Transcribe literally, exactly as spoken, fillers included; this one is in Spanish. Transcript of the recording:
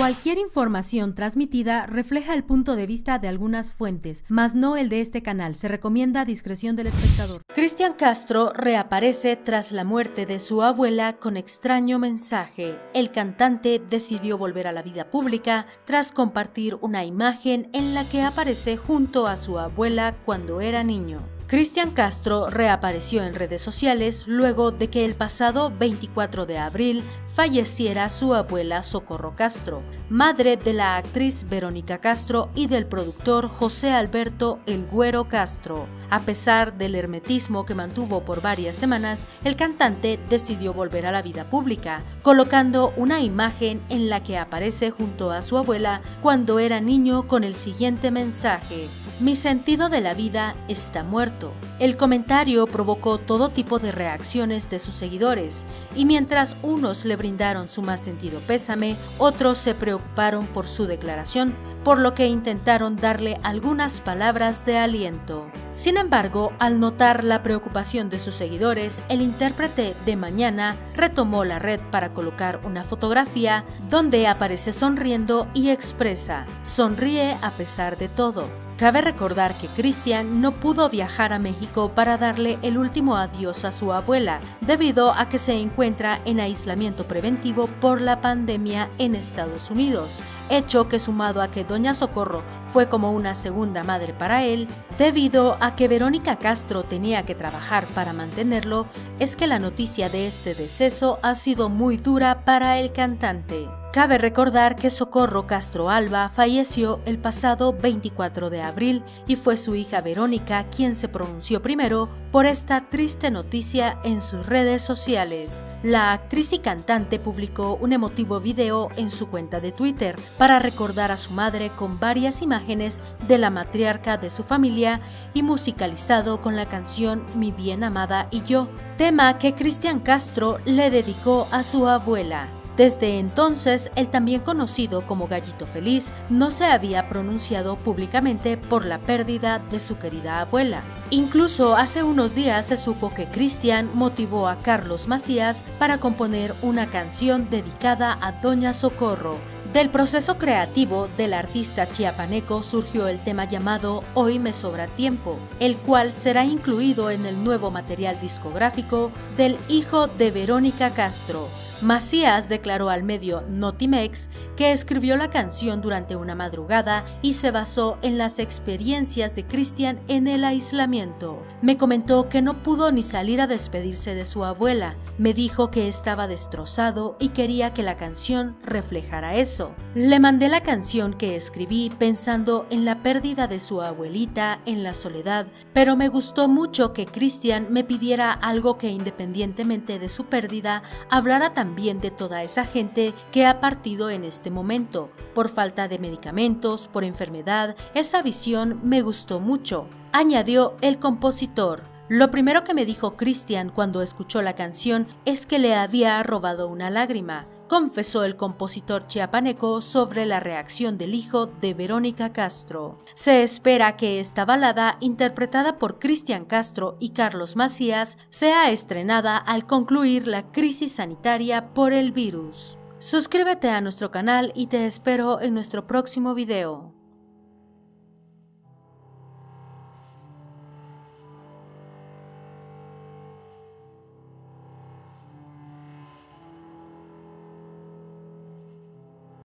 Cualquier información transmitida refleja el punto de vista de algunas fuentes, mas no el de este canal. Se recomienda discreción del espectador. Cristian Castro reaparece tras la muerte de su abuela con extraño mensaje. El cantante decidió volver a la vida pública tras compartir una imagen en la que aparece junto a su abuela cuando era niño. Cristian Castro reapareció en redes sociales luego de que el pasado veinticuatro de abril falleciera su abuela Socorro Castro, madre de la actriz Verónica Castro y del productor José Alberto El Güero Castro. A pesar del hermetismo que mantuvo por varias semanas, el cantante decidió volver a la vida pública, colocando una imagen en la que aparece junto a su abuela cuando era niño con el siguiente mensaje: "Mi sentido de la vida está muerto". El comentario provocó todo tipo de reacciones de sus seguidores, y mientras unos le brindaron su más sentido pésame, otros se preocuparon por su declaración, por lo que intentaron darle algunas palabras de aliento. Sin embargo, al notar la preocupación de sus seguidores, el intérprete de Mañana retomó la red para colocar una fotografía donde aparece sonriendo y expresa: "Sonríe a pesar de todo". Cabe recordar que Cristian no pudo viajar a México para darle el último adiós a su abuela, debido a que se encuentra en aislamiento preventivo por la pandemia en Estados Unidos, hecho que, sumado a que doña Socorro fue como una segunda madre para él, debido a que Verónica Castro tenía que trabajar para mantenerlo, es que la noticia de este deceso ha sido muy dura para el cantante. Cabe recordar que Socorro Castro Alba falleció el pasado veinticuatro de abril y fue su hija Verónica quien se pronunció primero por esta triste noticia en sus redes sociales. La actriz y cantante publicó un emotivo video en su cuenta de Twitter para recordar a su madre con varias imágenes de la matriarca de su familia y musicalizado con la canción Mi bien amada y yo, tema que Cristian Castro le dedicó a su abuela. Desde entonces, el también conocido como Gallito Feliz no se había pronunciado públicamente por la pérdida de su querida abuela. Incluso hace unos días se supo que Cristian motivó a Carlos Macías para componer una canción dedicada a Doña Socorro. Del proceso creativo del artista chiapaneco surgió el tema llamado Hoy me sobra tiempo, el cual será incluido en el nuevo material discográfico del hijo de Verónica Castro. Macías declaró al medio Notimex que escribió la canción durante una madrugada y se basó en las experiencias de Cristian en el aislamiento. Me comentó que no pudo ni salir a despedirse de su abuela. Me dijo que estaba destrozado y quería que la canción reflejara eso. Le mandé la canción que escribí pensando en la pérdida de su abuelita, en la soledad, pero me gustó mucho que Cristian me pidiera algo que, independientemente de su pérdida, hablara también de toda esa gente que ha partido en este momento, por falta de medicamentos, por enfermedad. Esa visión me gustó mucho", añadió el compositor. Lo primero que me dijo Cristian cuando escuchó la canción es que le había robado una lágrima, confesó el compositor chiapaneco sobre la reacción del hijo de Verónica Castro. Se espera que esta balada, interpretada por Cristian Castro y Carlos Macías, sea estrenada al concluir la crisis sanitaria por el virus. Suscríbete a nuestro canal y te espero en nuestro próximo video.